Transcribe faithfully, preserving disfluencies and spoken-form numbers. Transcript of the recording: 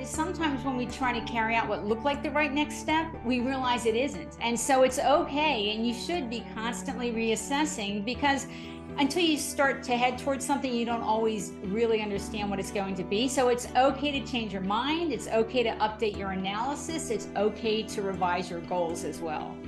sometimes when we try to carry out what looked like the right next step, we realize it isn't. And so it's okay, and you should be constantly reassessing, because until you start to head towards something, you don't always really understand what it's going to be. So it's okay to change your mind. It's okay to update your analysis. It's okay to revise your goals as well.